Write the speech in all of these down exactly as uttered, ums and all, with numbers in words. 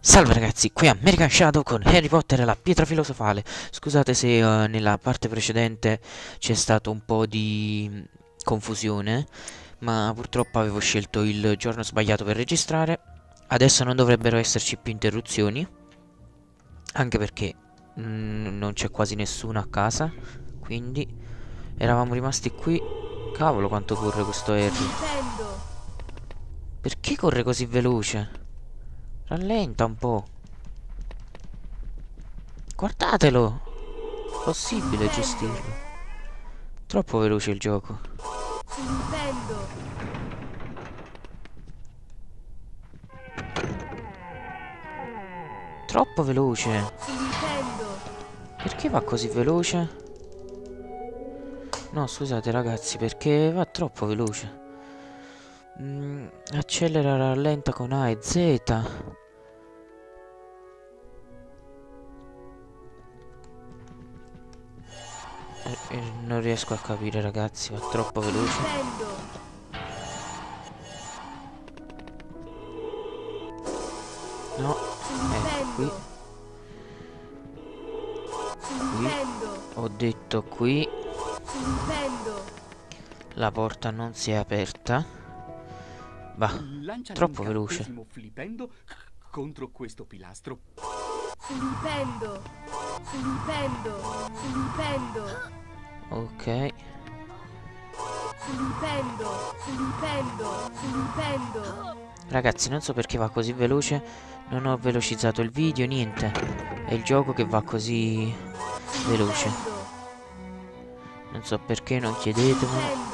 Salve ragazzi, qui American Shadow con Harry Potter e la pietra filosofale. Scusate se uh, nella parte precedente c'è stato un po' di mh, confusione, ma purtroppo avevo scelto il giorno sbagliato per registrare. Adesso non dovrebbero esserci più interruzioni, anche perché mh, non c'è quasi nessuno a casa, quindi eravamo rimasti qui. Cavolo quanto corre questo Harry. Perché corre così veloce? Rallenta un po'. Guardatelo! Possibile gestirlo. Troppo veloce il gioco. Troppo veloce. Perché va così veloce? No, scusate ragazzi, perché va troppo veloce. Mm, accelera, rallenta con A e Z. Eh, eh, non riesco a capire ragazzi, va troppo veloce. No, ecco qui. Qui. Ho detto qui. La porta non si è aperta. Va, troppo veloce. Filipendo contro questo pilastro. Filipendo, Filipendo, Filipendo. Ok. Filipendo, Filipendo, Filipendo. Ragazzi, non so perché va così veloce. Non ho velocizzato il video, niente. È il gioco che va così veloce. Non so perché, non chiedetemelo.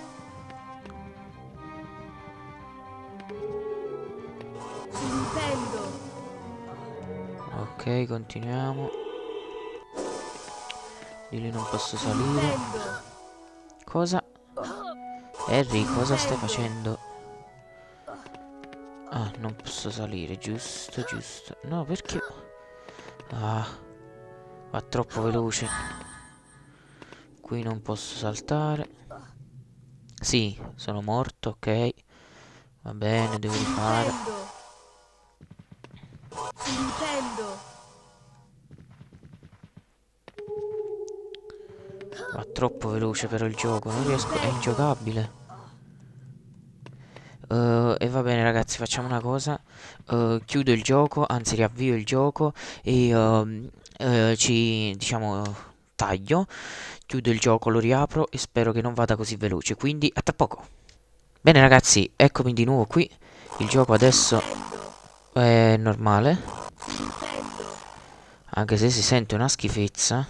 Ok, continuiamo. Di lì non posso salire. Cosa? Harry, cosa stai facendo? Ah, non posso salire, giusto, giusto. No, perché? Ah, va troppo veloce. Qui non posso saltare. Sì, sono morto, ok. Va bene, devo rifare. Va troppo veloce però il gioco, non riesco, è ingiocabile. Uh, e va bene ragazzi, facciamo una cosa. Uh, chiudo il gioco, anzi riavvio il gioco e uh, uh, ci, diciamo, taglio. Chiudo il gioco, lo riapro e spero che non vada così veloce, quindi a tra poco. Bene ragazzi, eccomi di nuovo qui. Il gioco adesso è normale, anche se si sente una schifezza.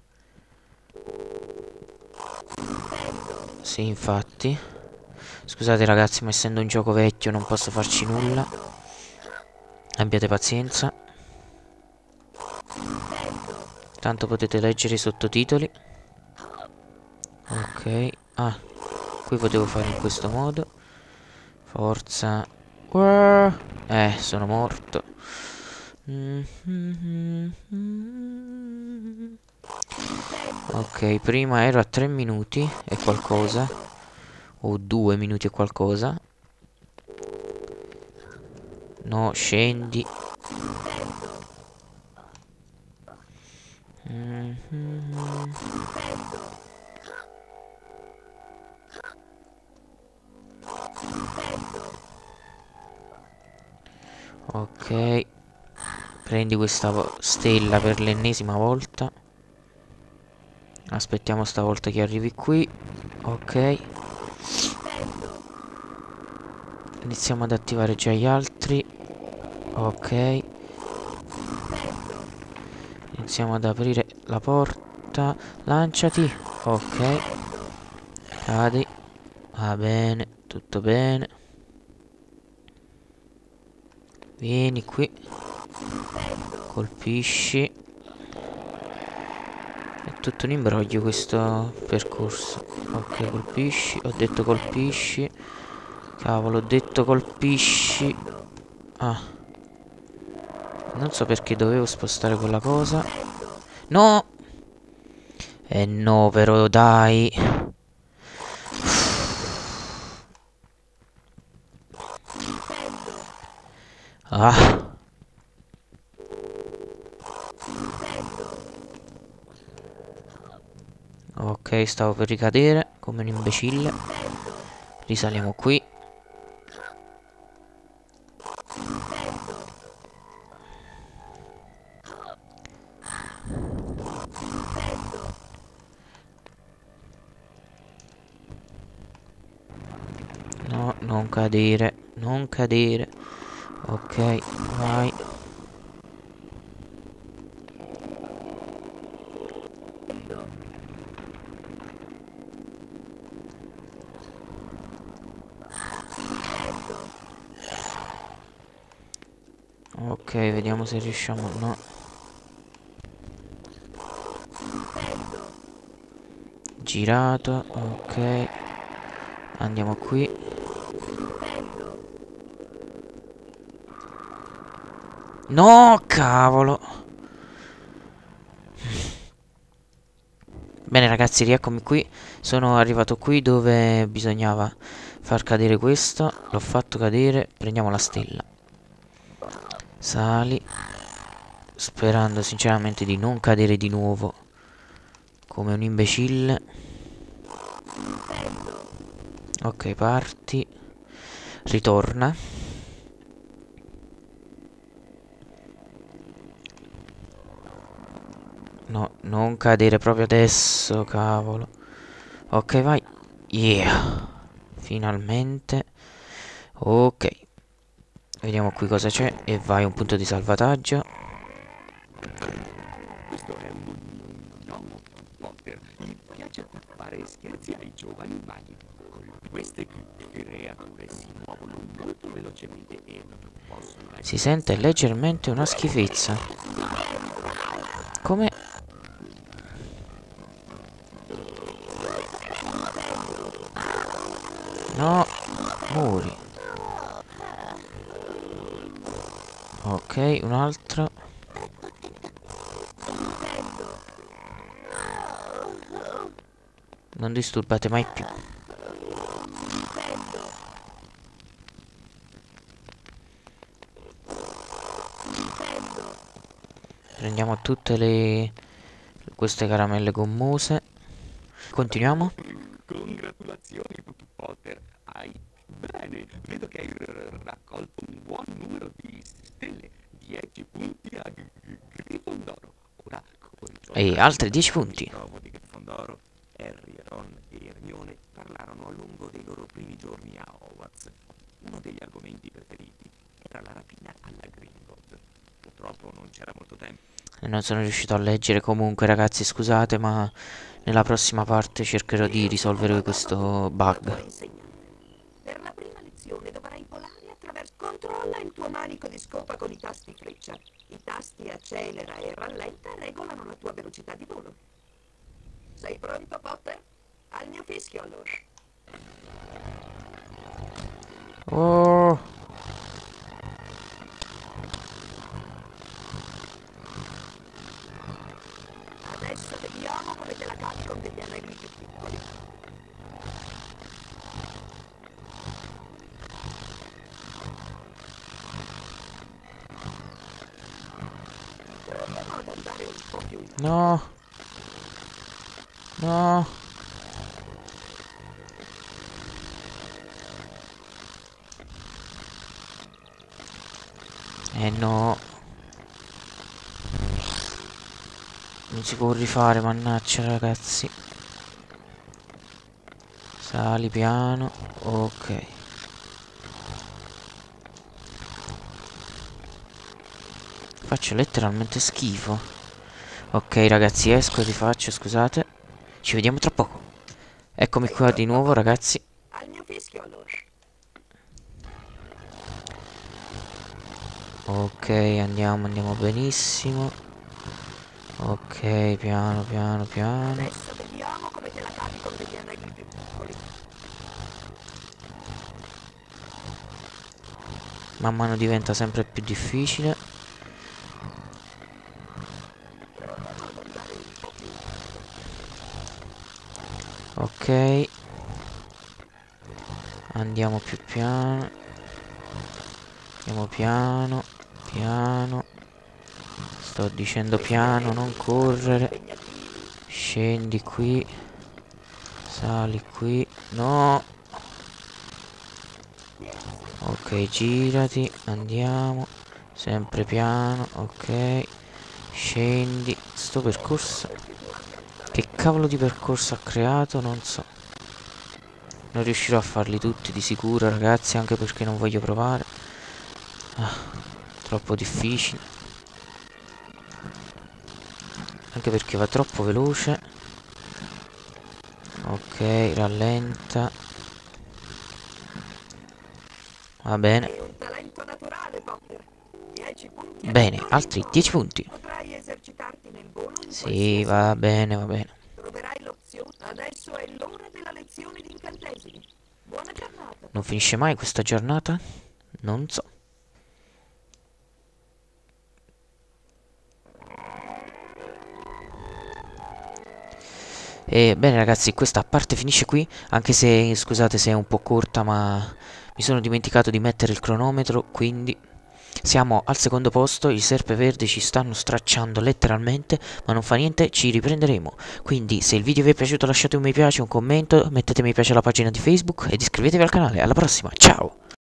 Sì, infatti. Scusate ragazzi, ma essendo un gioco vecchio non posso farci nulla. Abbiate pazienza. Tanto potete leggere i sottotitoli. Ok. Ah, qui potevo fare in questo modo. Forza. Eh, sono morto. Ok, prima ero a tre minuti e qualcosa. O due minuti e qualcosa. No, scendi. Mm-hmm. Ok. Prendi questa stella per l'ennesima volta. Aspettiamo stavolta che arrivi qui. Ok. Iniziamo ad attivare già gli altri. Ok. Iniziamo ad aprire la porta. Lanciati. Ok. Cadi. Va bene. Tutto bene. Vieni qui. Colpisci. È tutto un imbroglio questo percorso. Ok, colpisci. Ho detto colpisci. Cavolo, ho detto colpisci. Ah. Non so perché dovevo spostare quella cosa. No! Eh no, però dai. Ah. Ok, stavo per ricadere come un imbecille. Risaliamo qui. No, non cadere, non cadere. Ok, vai. Ok, vediamo se riusciamo. No. Girato, ok. Andiamo qui. No, cavolo. Bene ragazzi, rieccomi qui. Sono arrivato qui dove bisognava far cadere questo. L'ho fatto cadere. Prendiamo la stella. Sali. Sperando sinceramente di non cadere di nuovo come un imbecille. Ok, parti. Ritorna. No, non cadere proprio adesso, cavolo. Ok, vai. Yeah. Finalmente. Ok. Vediamo qui cosa c'è. E vai, un punto di salvataggio. Questo è un... no, Potter. Mi piace fare scherzi ai giovani umani. Queste creature si muovono molto velocemente e possono essere... Si sente leggermente una schifezza. Come... No, muri. Ok, un altro. Non disturbate mai più. Prendiamo tutte le... queste caramelle gommose. Continuiamo. Congratulazioni, Potter. Hai... Bene, vedo che hai r- raccolto un buon numero di stelle. dieci punti a G- G- Grifondoro. Ora, E altri dieci punti. Trovo di Grifondoro. Harry, Ron e Hermione parlarono a lungo dei loro primi giorni a Hogwarts. Uno degli argomenti preferiti era la rapina alla Grindelwald. Purtroppo non c'era molto tempo. Non sono riuscito a leggere comunque ragazzi, scusate, ma nella prossima parte cercherò di risolvere questo bug. Per la prima lezione dovrai volare attraverso... Controlla il tuo manico di scopa con i tasti freccia. I tasti accelera e rallenta regolano la tua velocità di volo. Sei pronto, Potter? Al mio fischio, allora. Oh! Adesso vediamo come te la cavi con degli anelli più piccoli. Proviamo ad andare un po' più in... No! No! Eh no! Non si può rifare, mannaggia ragazzi. Sali piano. Ok. Faccio letteralmente schifo. Ok ragazzi, esco e rifaccio, scusate. Ci vediamo tra poco. Eccomi qua di nuovo ragazzi. Al mio fischio, allora. Ok, andiamo, andiamo benissimo. Ok, piano, piano, piano. Adesso vediamo come te la cavi con degli anelli più piccoli. Man mano diventa sempre più difficile. Ok. Andiamo più piano. Andiamo piano, piano. Sto dicendo piano, non correre. Scendi qui. Sali qui. No. Ok, girati. Andiamo. Sempre piano. Ok. Scendi. Sto percorso. Che cavolo di percorso ha creato? Non so. Non riuscirò a farli tutti di sicuro, ragazzi, anche perché non voglio provare. Ah, troppo difficile. Anche perché va troppo veloce. Ok, rallenta. Va bene. Hai un talento naturale, Potter. dieci punti. Bene, altri dieci punti. Potrai esercitarti nel volo in Sì, qualsiasi va modo. bene, va bene. Troverai l'opzione. Adesso è l'ora della lezione di incantesimi. Buona giornata. Non finisce mai questa giornata? Non so. E bene ragazzi, questa parte finisce qui, anche se scusate se è un po' corta, ma mi sono dimenticato di mettere il cronometro, quindi siamo al secondo posto, i serpeverde ci stanno stracciando letteralmente, ma non fa niente, ci riprenderemo. Quindi se il video vi è piaciuto lasciate un mi piace, un commento, mettete mi piace alla pagina di Facebook ed iscrivetevi al canale. Alla prossima, ciao!